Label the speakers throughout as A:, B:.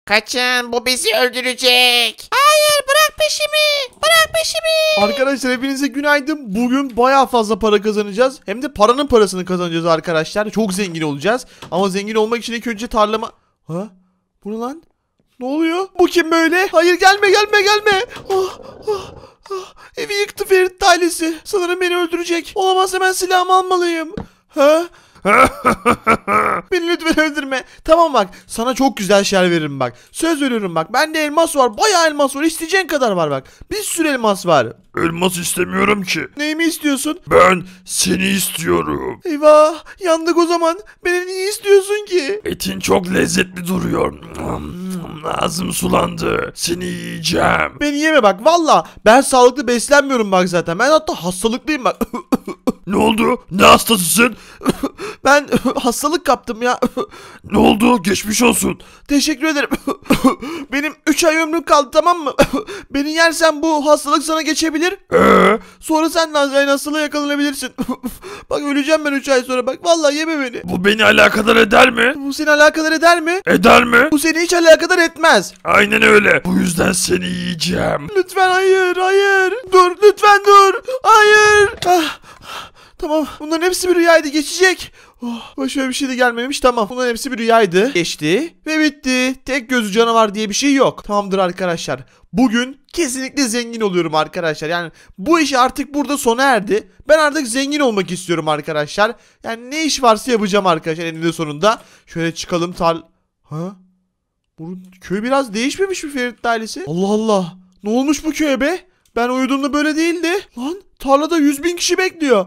A: Kaçın, bu bizi öldürecek. Hayır, bırak peşimi. Bırak peşimi.
B: Arkadaşlar hepinize günaydın. Bugün bayağı fazla para kazanacağız. Hem de paranın parasını kazanacağız arkadaşlar. Çok zengin olacağız. Ama zengin olmak için ilk önce tarlama... Ha? Bu ne lan? Ne oluyor? Bu kim böyle? Hayır, gelme. Evi yıktı Ferit ailesi. Sanırım beni öldürecek. Olamaz, hemen silahımı almalıyım. Ha? Beni lütfen öldürme. Tamam bak, sana çok güzel şeyler veririm bak. Söz veriyorum bak. Bende elmas var. Bayağı elmas var. İsteyeceğin kadar var bak. Bir sürü elmas var.
C: Elmas istemiyorum ki.
B: Neyimi istiyorsun?
C: Ben seni istiyorum.
B: Eyvah, yandık o zaman. Beni niye istiyorsun ki?
C: Etin çok lezzetli duruyor. Ağzım sulandı. Seni yiyeceğim.
B: Beni yeme bak, valla. Ben sağlıklı beslenmiyorum bak zaten. Ben hatta hastalıklıyım bak.
C: Ne oldu? Ne hastasısın?
B: Ben hastalık kaptım ya.
C: Ne oldu? Geçmiş olsun.
B: Teşekkür ederim. Benim 3 ay ömrüm kaldı, tamam mı? Beni yersen bu hastalık sana geçebilir. Sonra sen de aynı hastalığa yakalanabilirsin. Bak, öleceğim ben 3 ay sonra bak. Vallahi yeme beni.
C: Bu beni alakadar eder mi?
B: Bu seni alakadar eder mi?
C: Eder mi?
B: Bu seni hiç alakadar etmez.
C: Aynen öyle. Bu yüzden seni yiyeceğim.
B: Lütfen hayır. Dur, lütfen dur. Hayır. Tamam, bunların hepsi bir rüyaydı, geçecek. Başıma bir şey de gelmemiş, tamam. Bunların hepsi bir rüyaydı. Geçti ve bitti. Tek gözü canavar diye bir şey yok. Tamamdır arkadaşlar. Bugün kesinlikle zengin oluyorum arkadaşlar. Yani bu iş artık burada sona erdi. Ben artık zengin olmak istiyorum arkadaşlar. Yani ne iş varsa yapacağım arkadaşlar eninde sonunda. Şöyle çıkalım Ha? Bu köy biraz değişmemiş mi Ferit ailesi? Allah Allah. Ne olmuş bu köye be? Ben uyuduğumda böyle değildi. Lan tarlada 100.000 kişi bekliyor.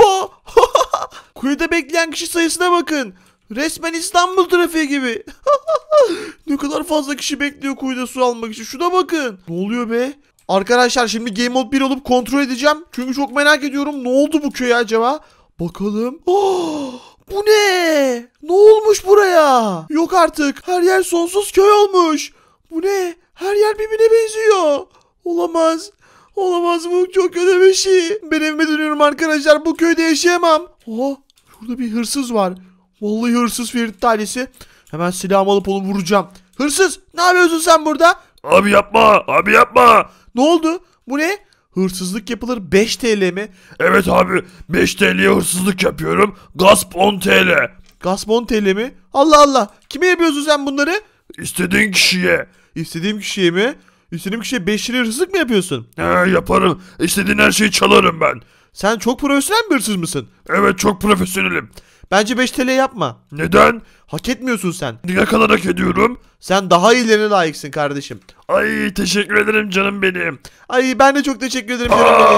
B: Kuyuda bekleyen kişi sayısına bakın. Resmen İstanbul trafiği gibi. Ne kadar fazla kişi bekliyor kuyuda su almak için. Şuna bakın. Ne oluyor be? Arkadaşlar şimdi Game Mode 1 olup kontrol edeceğim. Çünkü çok merak ediyorum. Ne oldu bu köye acaba? Bakalım. Bu ne? Ne olmuş buraya? Yok artık. Her yer sonsuz köy olmuş. Bu ne? Her yer birbirine benziyor. Olamaz. Bu çok kötü bir şey. Ben evime dönüyorum arkadaşlar. Bu köyde yaşayamam. Şurada bir hırsız var. Vallahi hırsız Ferit ailesi. Hemen silahımı alıp onu vuracağım. Hırsız, ne yapıyorsun sen burada?
C: Abi yapma. Abi yapma.
B: Ne oldu? Bu ne? Hırsızlık yapılır 5 TL mi?
C: Evet abi. 5 TL'ye hırsızlık yapıyorum. Gasp 10 TL.
B: Gasp 10 TL mi? Allah Allah. Kime yapıyorsun sen bunları?
C: İstediğin kişiye.
B: İstediğim kişiye mi? İstediğim kişiye 5 lira hırsızlık mı yapıyorsun?
C: Yaparım. İstediğin her şeyi çalarım ben.
B: Sen çok profesyonel bir hırsız mısın?
C: Evet, çok profesyonelim.
B: Bence 5 TL yapma.
C: Neden?
B: Hak etmiyorsun sen.
C: Ne kadar hak ediyorum?
B: Sen daha iyilerine layıksın kardeşim.
C: Ay, teşekkür ederim canım benim.
B: Ay, ben de çok teşekkür ederim.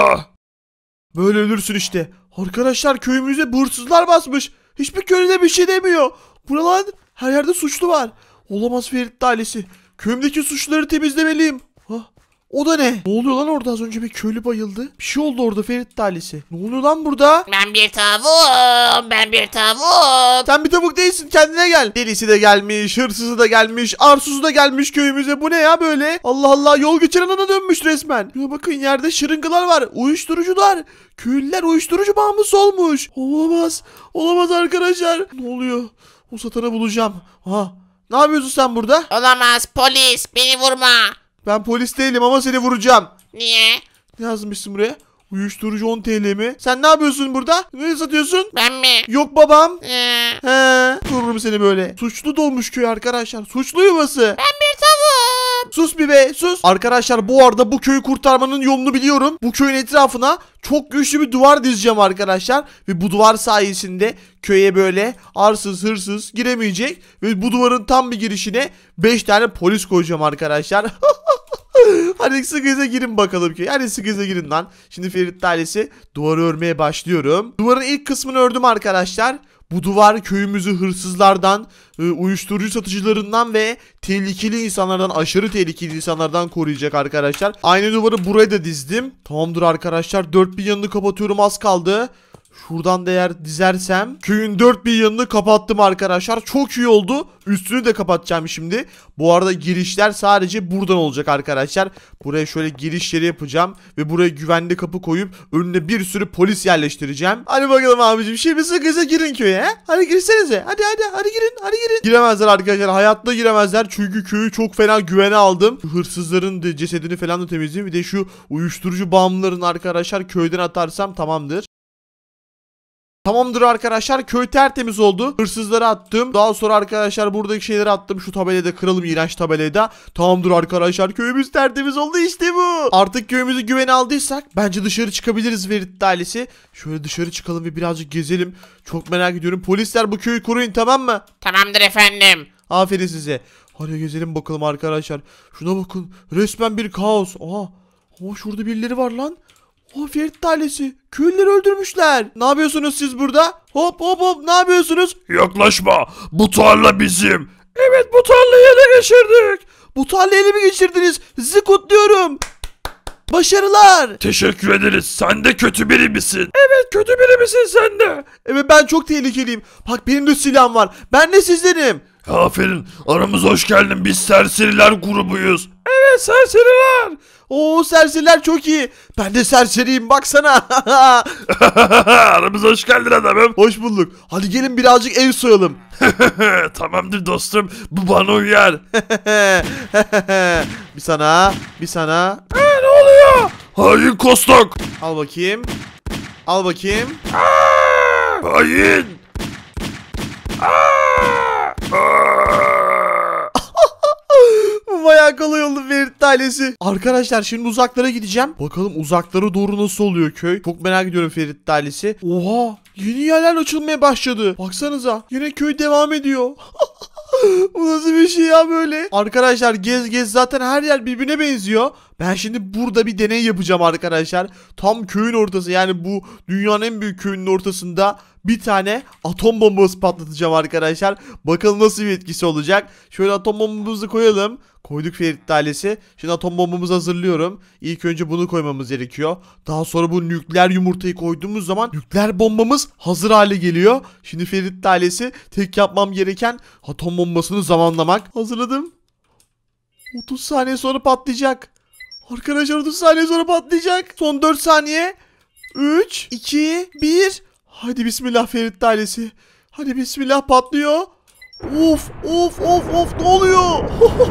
B: Böyle ölürsün işte. Arkadaşlar köyümüze bu hırsızlar basmış. Hiçbir köylü bir şey demiyor. Bu ne lan? Her yerde suçlu var. Olamaz Ferit ailesi. Köyümdeki suçluları temizlemeliyim. O da ne? Ne oluyor lan orada? Az önce bir köylü bayıldı. Bir şey oldu orada Ferit ailesi. Ne oluyor lan burada?
A: Ben bir tavuğum.
B: Sen bir tavuk değilsin, kendine gel. Delisi de gelmiş, hırsızı da gelmiş, arsuzu da gelmiş köyümüze. Bu ne ya böyle? Allah Allah, yol geçen ana dönmüş resmen. Ya bakın, yerde şırıngalar var, uyuşturucular. Köylüler uyuşturucu bağımlısı olmuş. Olamaz arkadaşlar. Ne oluyor? O satanı bulacağım. Ne yapıyorsun sen burada?
A: Olamaz, polis, beni vurma.
B: Ben polis değilim ama seni vuracağım.
A: Niye?
B: Ne yazmışsın buraya? Uyuşturucu 10 TL mi? Sen ne yapıyorsun burada? Ne satıyorsun?
A: Ben mi?
B: Yok babam.
A: Ee,
B: Vururum seni böyle. Suçlu dolmuş köy arkadaşlar. Suçlu yuvası.
A: Ben bir tavuğum.
B: Sus bir be, sus. Arkadaşlar bu arada bu köyü kurtarmanın yolunu biliyorum. Bu köyün etrafına çok güçlü bir duvar dizeceğim arkadaşlar. Ve bu duvar sayesinde köye böyle arsız hırsız giremeyecek. Ve bu duvarın tam bir girişine 5 tane polis koyacağım arkadaşlar. Hadi sıkıza girin bakalım ki. Hadi sıkıza girin lan. Şimdi Ferit ailesi duvarı örmeye başlıyorum. Duvarın ilk kısmını ördüm arkadaşlar. Bu duvar köyümüzü hırsızlardan, uyuşturucu satıcılarından ve tehlikeli insanlardan, aşırı tehlikeli insanlardan koruyacak arkadaşlar. Aynı duvarı buraya da dizdim. Tamamdır arkadaşlar. 4000 yanını kapatıyorum, az kaldı. Şuradan da eğer dizersem köyün dört bir yanını kapattım arkadaşlar. Çok iyi oldu. Üstünü de kapatacağım şimdi. Bu arada girişler sadece buradan olacak arkadaşlar. Buraya şöyle girişleri yapacağım. Ve buraya güvenli kapı koyup önüne bir sürü polis yerleştireceğim. Hadi bakalım abicim. Şimdi sıkıysa girin köye. He? Hadi girsenize. Hadi girin. Giremezler arkadaşlar. Hayatta giremezler. Çünkü köyü çok fena güvene aldım. Hırsızların da cesedini falan da temizleyeyim. Bir de şu uyuşturucu bağımlıların arkadaşlar köyden atarsam tamamdır. Tamamdır arkadaşlar, köy tertemiz oldu. Hırsızları attım. Daha sonra arkadaşlar buradaki şeyleri attım. Şu tabelayı da kıralım, iğrenç tabelayı da. Tamamdır arkadaşlar, köyümüz tertemiz oldu, işte bu. Artık köyümüzü güvene aldıysak bence dışarı çıkabiliriz Ferit ailesi. Şöyle dışarı çıkalım ve birazcık gezelim. Çok merak ediyorum. Polisler bu köyü koruyun, tamam mı?
A: Tamamdır efendim.
B: Aferin size. Hadi gezelim bakalım arkadaşlar. Şuna bakın, resmen bir kaos. Aa, şurada birileri var lan. Ferit ailesi. Köylüleri öldürmüşler. Ne yapıyorsunuz siz burada? Hop ne yapıyorsunuz?
C: Yaklaşma. Bu tarla bizim. Evet, bu tarlayı ele geçirdik.
B: Bu tarlayı ele mi geçirdiniz? Sizi kutluyorum. Başarılar.
C: Teşekkür ederiz. Sen de kötü biri misin? Evet, kötü biri misin sen de?
B: Evet, ben çok tehlikeliyim. Bak, benim de silahım var. Ben de sizdenim.
C: Aferin. Aramıza hoş geldin. Biz serseriler grubuyuz. Evet, serseriler.
B: Oo, serseriler çok iyi. Ben de serseriyim, baksana.
C: Aramıza hoş geldin adamım.
B: Hoş bulduk. Hadi gelin birazcık ev soyalım.
C: Tamamdır dostum. Bu bana uyar.
B: Bir sana.
C: Ne oluyor? Hain Kostok.
B: Al bakayım.
C: Hain.
B: Bu bayağı kolay oldu Ferit ailesi. Arkadaşlar şimdi uzaklara gideceğim. Bakalım uzaklara doğru nasıl oluyor köy. Çok merak ediyorum Ferit ailesi. Oha, yeni yerler açılmaya başladı. Baksanıza, yine köy devam ediyor. Bu nasıl bir şey ya böyle? Arkadaşlar gez zaten her yer birbirine benziyor. Ben şimdi burada bir deney yapacağım arkadaşlar. Tam köyün ortası, yani bu dünyanın en büyük köyünün ortasında bir tane atom bombası patlatacağım arkadaşlar. Bakalım nasıl bir etkisi olacak. Şöyle atom bombamızı koyalım. Koyduk Ferit ailesi. Şimdi atom bombamızı hazırlıyorum. İlk önce bunu koymamız gerekiyor. Daha sonra bu nükleer yumurtayı koyduğumuz zaman nükleer bombamız hazır hale geliyor. Şimdi Ferit ailesi, tek yapmam gereken atom bombasını zamanlamak. Hazırladım. 30 saniye sonra patlayacak. Arkadaşlar 30 saniye sonra patlayacak. Son 4 saniye. 3, 2, 1. Hadi bismillah Ferit ailesi. Hadi bismillah, patlıyor. Of ne oluyor?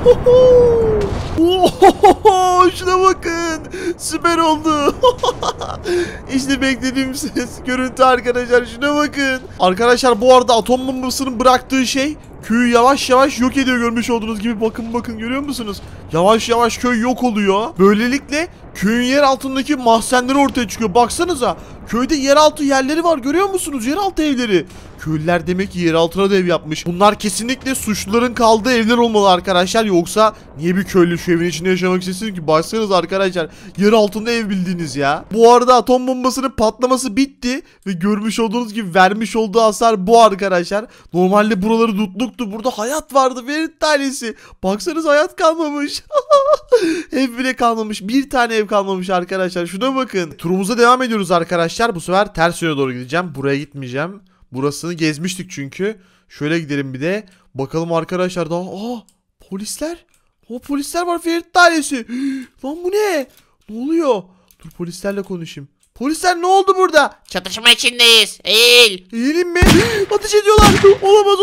B: Şuna bakın. Süper oldu. İşte beklediğim ses, görüntü arkadaşlar, şuna bakın. Arkadaşlar bu arada atom bombasının bıraktığı şey köyü yavaş yavaş yok ediyor, görmüş olduğunuz gibi. Bakın görüyor musunuz? Yavaş yavaş köy yok oluyor. Böylelikle köyün yer altındaki mahzenleri ortaya çıkıyor. Baksanıza, köyde yeraltı yerleri var, görüyor musunuz? Yeraltı evleri. Köylüler demek ki yer altına da ev yapmış. Bunlar kesinlikle suçluların kaldığı evler olmalı arkadaşlar. Yoksa niye bir köylü şu evin içinde yaşamak istesin ki? Baksanıza arkadaşlar, yer altında ev bildiğiniz ya. Bu arada atom bombasının patlaması bitti. Ve görmüş olduğunuz gibi vermiş olduğu hasar bu arkadaşlar. Normalde buraları tutluktu. Burada hayat vardı Ferit tanesi. Baksanıza, hayat kalmamış. Ev bile kalmamış. Bir tane ev kalmamış arkadaşlar. Şuna bakın. Turumuza devam ediyoruz arkadaşlar. Bu sefer ters yöne doğru gideceğim. Buraya gitmeyeceğim. Burasını gezmiştik çünkü. Şöyle gidelim bir de. Bakalım arkadaşlar daha. Polisler. O polisler var Ferit dairesi. Lan bu ne? Ne oluyor? Dur, polislerle konuşayım. Polisler, ne oldu burada?
A: Çatışma içindeyiz. Eğil.
B: Eğilim mi? Ateş ediyorlar. Olamaz.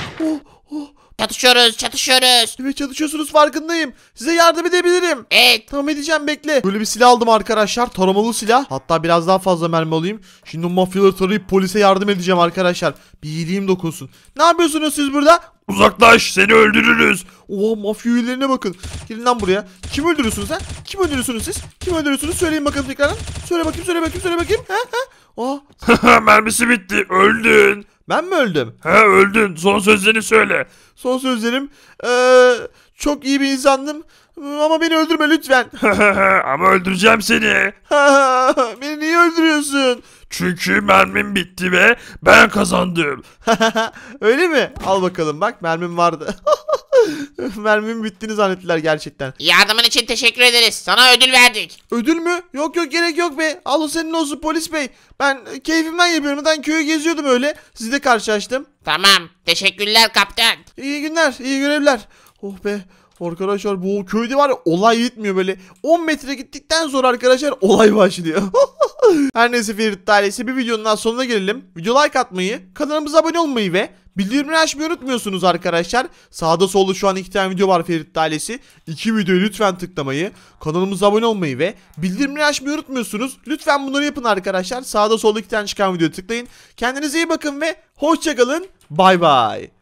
A: Çatışıyoruz.
B: Evet, çalışıyorsunuz, farkındayım. Size yardım edebilirim.
A: Evet.
B: Tamam, edeceğim, bekle. Böyle bir silah aldım arkadaşlar. Taramalı silah. Hatta biraz daha fazla mermi alayım. Şimdi o mafyaları tarayıp polise yardım edeceğim arkadaşlar. Bir iyiliğim dokunsun. Ne yapıyorsunuz siz burada?
C: Uzaklaş, seni öldürürüz.
B: Oha, mafya üyelerine bakın. Gelin lan buraya. Kim öldürüyorsunuz ha? Kim öldürüyorsunuz siz? Kim öldürüyorsunuz? Söyleyin bakalım tekrardan. Söyle bakayım.
C: Mermisi bitti. Öldün.
B: Ben mi öldüm?
C: Öldün. Son sözlerini söyle.
B: Son sözlerim. Çok iyi bir insandım. Ama beni öldürme lütfen.
C: Ama öldüreceğim seni.
B: Beni niye öldürüyorsun?
C: Çünkü mermim bitti ve ben kazandım.
B: Öyle mi? Al bakalım, bak mermim vardı. Mermimin bittiğini zannettiler gerçekten.
A: Yardımın için teşekkür ederiz. Sana ödül verdik.
B: Ödül mü? Yok yok, gerek yok be. Al o senin olsun polis bey. Ben keyfimden yapıyorum. Ben köyü geziyordum öyle. Sizle karşılaştım.
A: Tamam. Teşekkürler kaptan.
B: İyi günler, iyi görevler. Oh be. Arkadaşlar bu köyde var ya, olay bitmiyor böyle. 10 metre gittikten sonra arkadaşlar olay başlıyor. Her neyse Ferit ailesi, bir videonun daha sonuna gelelim. Video like atmayı, kanalımıza abone olmayı ve bildirimleri açmayı unutmuyorsunuz arkadaşlar. Sağda solda şu an 2 tane video var Ferit ailesi. 2 videoyu lütfen tıklamayı, kanalımıza abone olmayı ve bildirimleri açmayı unutmuyorsunuz. Lütfen bunları yapın arkadaşlar. Sağda solda 2 tane çıkan videoyu tıklayın. Kendinize iyi bakın ve hoşça kalın. Bay bay.